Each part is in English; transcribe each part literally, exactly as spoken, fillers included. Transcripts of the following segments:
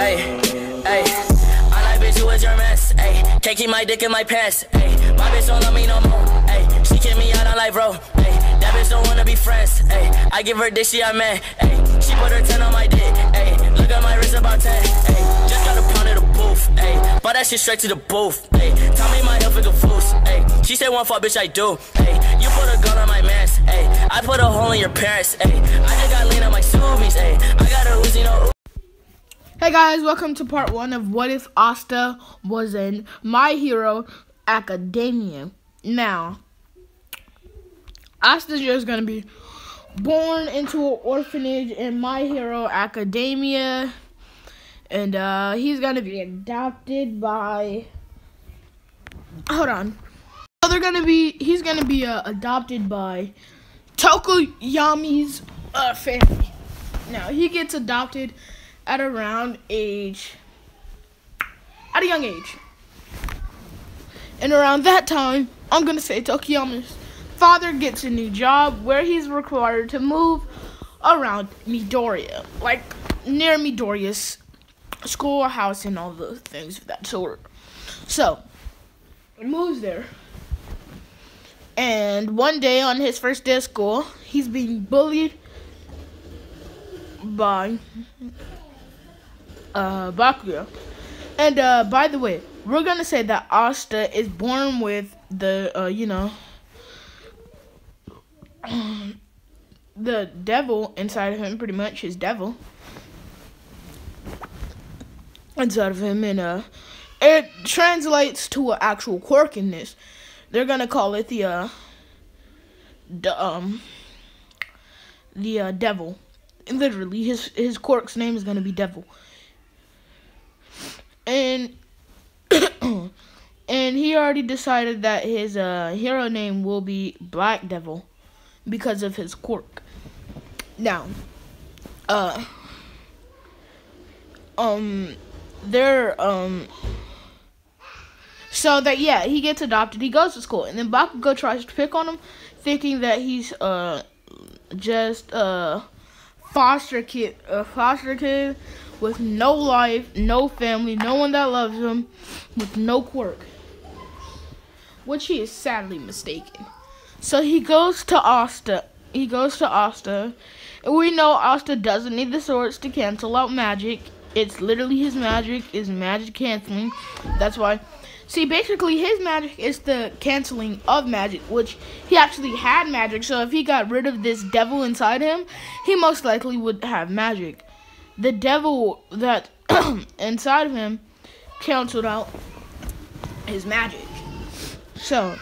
Hey, hey. I like bitch, who is your mess? Hey, can't keep my dick in my pants. Hey, my bitch don't love me no more. Hey, she kick me out on life, bro. Hey, that bitch don't wanna be friends. Hey, I give her dick, she a man. Hey, she put her ten on my dick. Hey, look at my wrist about ten. Hey, just got a pound of the booth. Hey, bought that shit straight to the booth. Hey, tell me my health is a foos. Hey, she said one fuck, bitch, I do. Hey, you put a gun on my mans. Hey, I put a hole in your parents. Hey, I just got lean on my Subies. Hey, I got a Uzi, no. Hey guys, welcome to part one of What If Asta Was in My Hero Academia. Now, Asta's just gonna be born into an orphanage in My Hero Academia, and uh, he's gonna be adopted by. Hold on. So they're gonna be. He's gonna be uh, adopted by Tokoyami's uh, family. Now he gets adopted at around age, at a young age. And around that time, I'm going to say Tokoyami's father gets a new job where he's required to move around Midoriya, like near Midoriya's schoolhouse and all those things of that sort. So, he moves there. And one day on his first day of school, he's being bullied by Uh, Bakuya. And, uh, by the way, we're gonna say that Asta is born with the, uh, you know, the devil inside of him, pretty much, his devil inside of him, and, uh, it translates to an actual quirk in this. They're gonna call it the, uh, the, um, the, uh, devil. Literally, his, his quirk's name is gonna be Devil. And and he already decided that his uh, hero name will be Black Devil because of his quirk. Now, uh, um, they're um, so that yeah, he gets adopted. He goes to school, and then Bakugo tries to pick on him, thinking that he's uh just a foster kid, a foster kid. With no life, no family, no one that loves him, with no quirk. Which he is sadly mistaken. So he goes to Asta. He goes to Asta. And we know Asta doesn't need the swords to cancel out magic. It's literally his magic is magic canceling. That's why. See, basically his magic is the canceling of magic, which he actually had magic. So if he got rid of this devil inside him, he most likely would have magic. The devil that inside of him canceled out his magic. So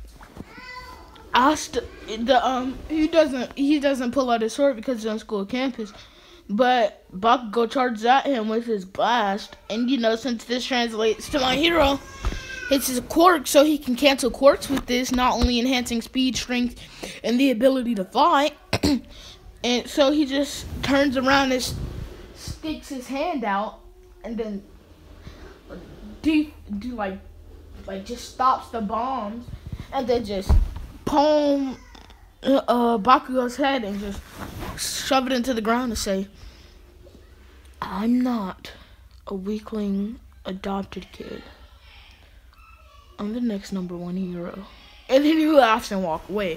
Asta, the um, he doesn't he doesn't pull out his sword because it's on school campus, but Bakugo charges at him with his blast, and you know since this translates to my hero, it's his quirk, so he can cancel quirks with this, not only enhancing speed, strength, and the ability to fly, and so he just turns around and sticks his hand out, and then do, do like like just stops the bombs, and then just palm uh, Bakugo's head and just shove it into the ground and say, "I'm not a weakling adopted kid. I'm the next number one hero." And then he laughs and walks away.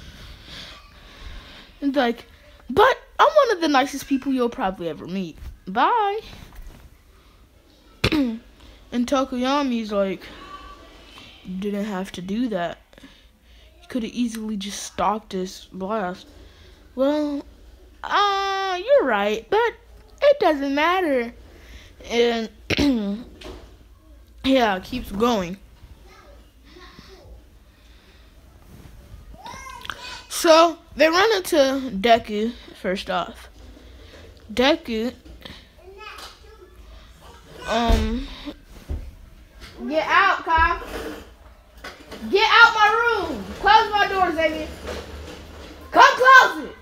And like, but I'm one of the nicest people you'll probably ever meet. Bye. And Tokoyami's like, "You didn't have to do that. You could have easily just stopped this blast." "Well, uh, you're right, but it doesn't matter." And yeah, it keeps going. So they run into Deku first off. Deku, um, get out, Kyle. Get out my room. Close my door, Xavier. Come close it.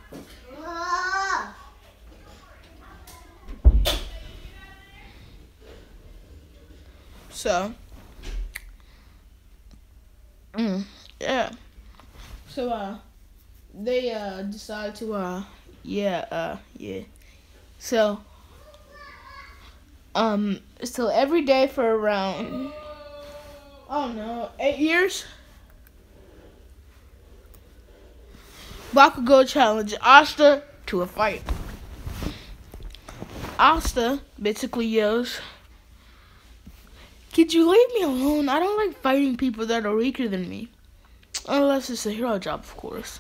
So, mm, yeah. So, uh, they, uh, decide to, uh, yeah, uh, yeah. So, Um, so every day for around, I don't know, eight years, Bakugo challenged Asta to a fight. Asta basically yells, "Could you leave me alone? I don't like fighting people that are weaker than me. Unless it's a hero job, of course."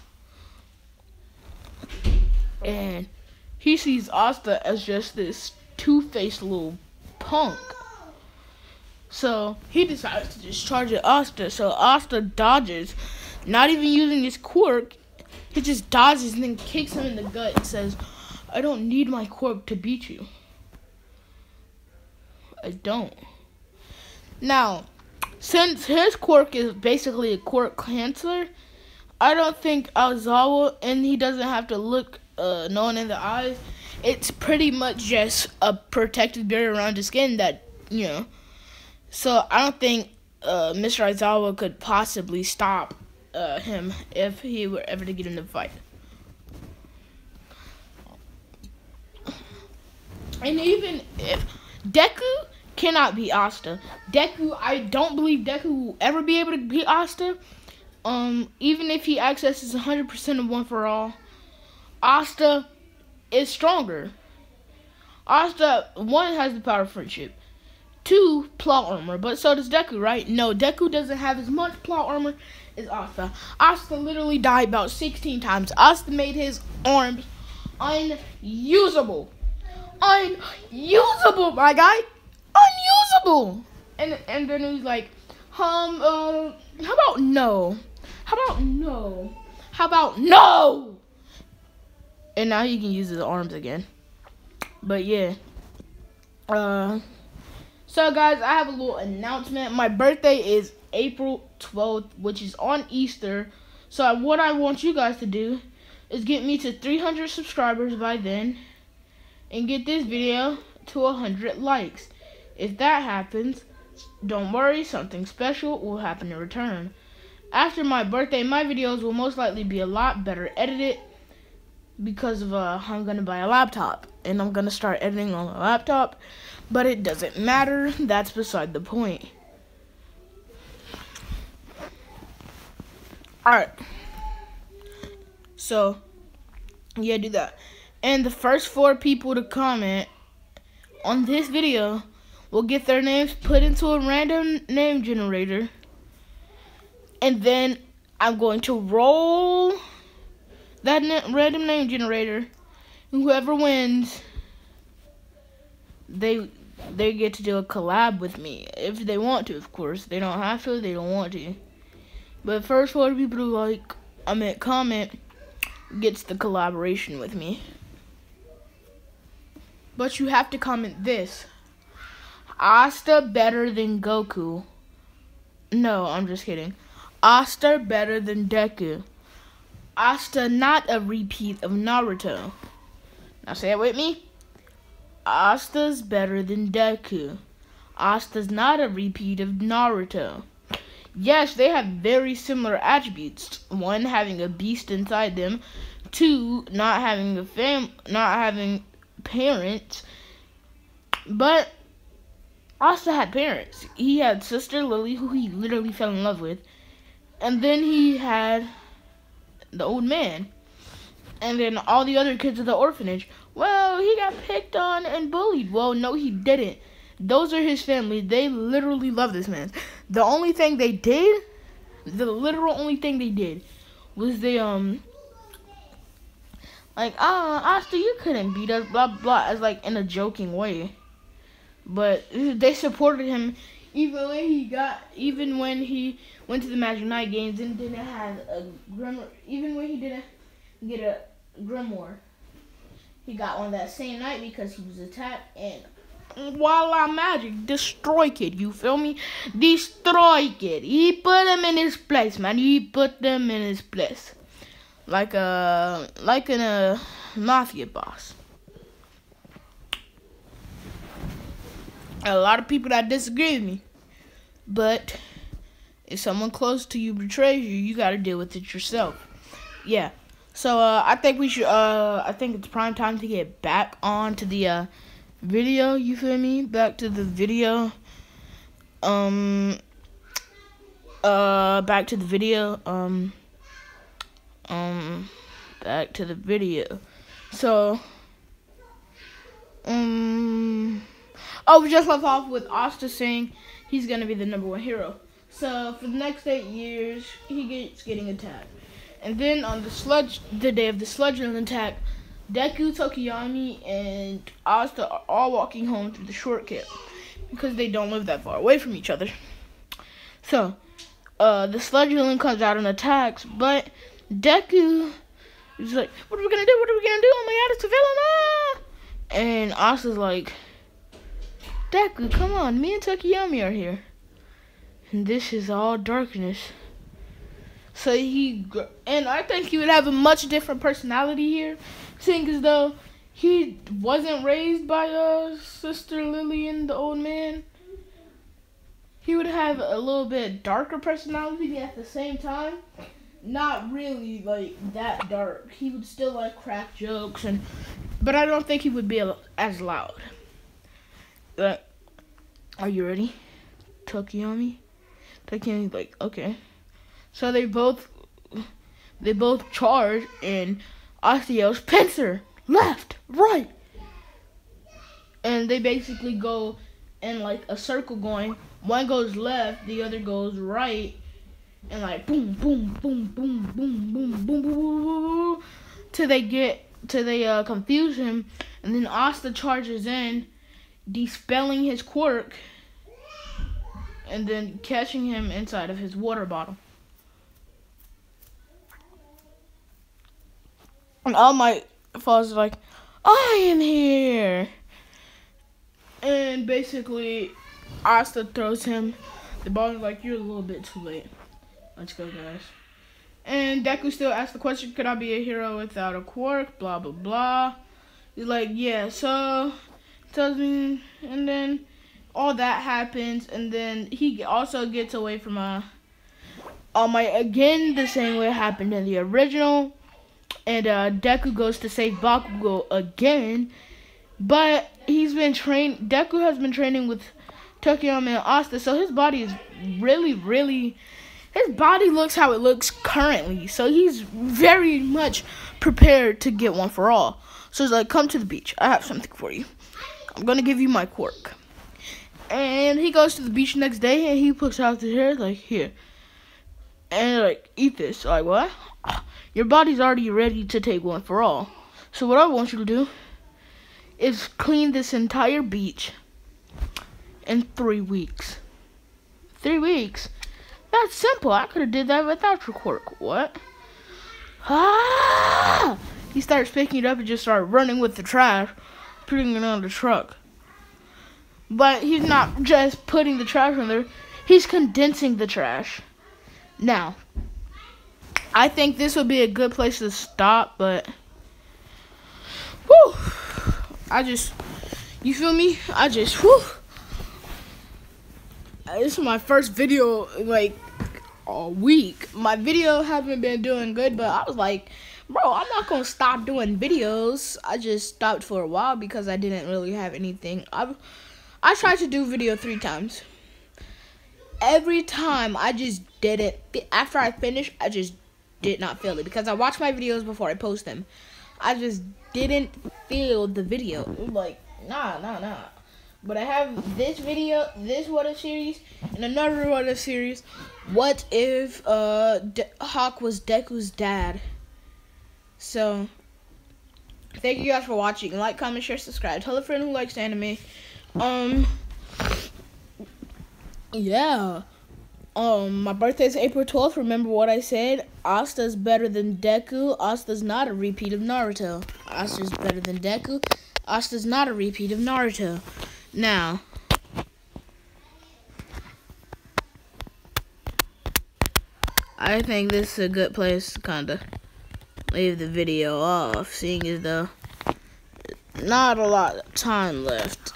And he sees Asta as just this two-faced little punk. So he decides to just charge at Asta. So Asta dodges, not even using his quirk. He just dodges and then kicks him in the gut and says, "I don't need my quirk to beat you. I don't." Now, since his quirk is basically a quirk canceler, I don't think Aizawa, and he doesn't have to look uh, no one in the eyes. It's pretty much just a protective barrier around his skin that, you know. So I don't think uh, Mister Aizawa could possibly stop uh, him if he were ever to get in the fight. And even if Deku cannot beat Asta, Deku, I don't believe Deku will ever be able to beat Asta. Um, even if he accesses one hundred percent of One For All, Asta is stronger. Asta, one, has the power of friendship. Two, plot armor, but so does Deku, right? No, Deku doesn't have as much plot armor as Asta. Asta literally died about sixteen times. Asta made his arms unusable. Unusable, my guy. Unusable. And and then he's like, um, uh, how about no? How about no? How about no? And now he can use his arms again. But yeah. Uh, so guys, I have a little announcement. My birthday is April twelfth, which is on Easter. So what I want you guys to do is get me to three hundred subscribers by then. And get this video to one hundred likes. If that happens, don't worry, something special will happen in return. After my birthday, my videos will most likely be a lot better edited because of uh, I'm going to buy a laptop. And I'm going to start editing on a laptop. But it doesn't matter. That's beside the point. Alright. So, yeah, do that. And the first four people to comment on this video will get their names put into a random name generator. And then I'm going to roll that na random name generator. And whoever wins, they they get to do a collab with me. If they want to, of course. They don't have to, they don't want to. But first four people to like, I meant comment, gets the collaboration with me. But you have to comment this. Asta better than Goku. No, I'm just kidding. Asta better than Deku. Asta not a repeat of Naruto. Now say it with me. Asta's better than Deku. Asta's not a repeat of Naruto. Yes, they have very similar attributes. One, having a beast inside them. Two, not having a fam, not having parents. But Asta had parents. He had Sister Lily, who he literally fell in love with. And then he had the old man. And then all the other kids of the orphanage. Well, he got picked on and bullied. Well, no, he didn't. Those are his family. They literally love this man. The only thing they did, the literal only thing they did, was they, um, like, ah, Asta, you couldn't beat us, blah, blah, as, like, in a joking way. But they supported him even when he got, even when he went to the Magic Knight games and didn't have a grimoire, even when he didn't get a grimoire. He got one that same night because he was attacked, and voila, magic, destroy kid, you feel me? Destroy kid. He put him in his place, man. He put them in his place. Like a, like in a mafia boss. A lot of people that disagree with me. But if someone close to you betrays you, you gotta deal with it yourself. Yeah. So uh, I think we should. Uh, I think it's prime time to get back on to the uh, video, you feel me? Back to the video. Um, uh, back to the video. Um, um, back to the video. So, um, oh, we just left off with Asta saying he's gonna be the number one hero. So for the next eight years, he gets getting attacked, and then on the sludge, the day of the sludgeland attack, Deku, Tokiyami, and Asta are all walking home through the shortcut because they don't live that far away from each other. So, uh, the sludge villain comes out and attacks, but Deku is like, "What are we gonna do? What are we gonna do? Oh my God, it's a villain!" Ah! And Asta's like, "Deku, come on, me and Tokiyami are here, and this is all darkness." So he, and I think he would have a much different personality here, seeing as though he wasn't raised by uh, Sister Lillian, the old man. He would have a little bit darker personality at the same time. Not really like that dark. He would still like crack jokes, and but I don't think he would be as loud. But are you ready, Tokiyami? Tokiyami's like, okay. So they both they both charge, and Asta yells, "Pincer! Left! Right!" And they basically go in like a circle going. One goes left, the other goes right, and like boom, boom, boom, boom, boom, boom, boom, boom, boom, boom, till they get till they uh, confuse him, and then Asta charges in, dispelling his quirk, and then catching him inside of his water bottle. And All Might falls like, "I am here!" And basically, Asta throws him the ball and is like, "You're a little bit too late. Let's go, guys." And Deku still asks the question, "Could I be a hero without a quirk?" Blah, blah, blah. He's like, "Yeah." So, tells me, and then all that happens, and then he also gets away from a All Might again, the same way it happened in the original. And uh, Deku goes to save Bakugo again, but he's been trained. Deku has been training with Tokiyami and Asta, so his body is really, really. His body looks how it looks currently, so he's very much prepared to get one for all. So he's like, "Come to the beach. I have something for you. I'm gonna give you my quirk." And he goes to the beach next day, and he puts out his hair like, "Here," and like, "Eat this." Like, what? Your body's already ready to take one for all. So what I want you to do is clean this entire beach in three weeks. Three weeks? That's simple. I could have did that without your quirk. What? Ah! He starts picking it up and just started running with the trash, putting it on the truck. But he's not just putting the trash on there. He's condensing the trash. Now, I think this would be a good place to stop, but whew, I just, you feel me? I just, whew. This is my first video in like a week. My video haven't been doing good, but I was like, bro, I'm not gonna stop doing videos. I just stopped for a while because I didn't really have anything. I I tried to do video three times. Every time I just didn't. After I finished, I just did not feel it because I watch my videos before I post them. I just didn't feel the video. Like, nah, nah, nah. But I have this video, this What If series, and another What If series. What if uh, De- Hawk was Deku's dad? So, thank you guys for watching. Like, comment, share, subscribe. Tell a friend who likes anime. Um, yeah. Um, my birthday's April twelfth. Remember what I said? Asta's better than Deku. Asta's not a repeat of Naruto. Asta's better than Deku. Asta's not a repeat of Naruto. Now, I think this is a good place to kind of leave the video off, seeing as though not a lot of time left.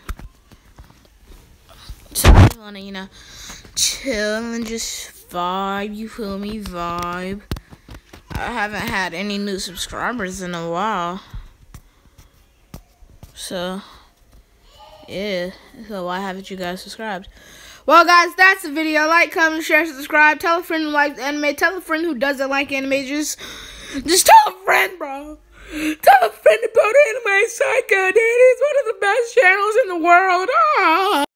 So I just want to, you know, chill and just vibe, you feel me, vibe. I haven't had any new subscribers in a while. So, Yeah, so why haven't you guys subscribed? Well, guys, that's the video. Like, comment, share, subscribe. Tell a friend who likes anime. Tell a friend who doesn't like anime. Just, just tell a friend, bro. Tell a friend about Anime Psycho, dude. He's one of the best channels in the world. Ah.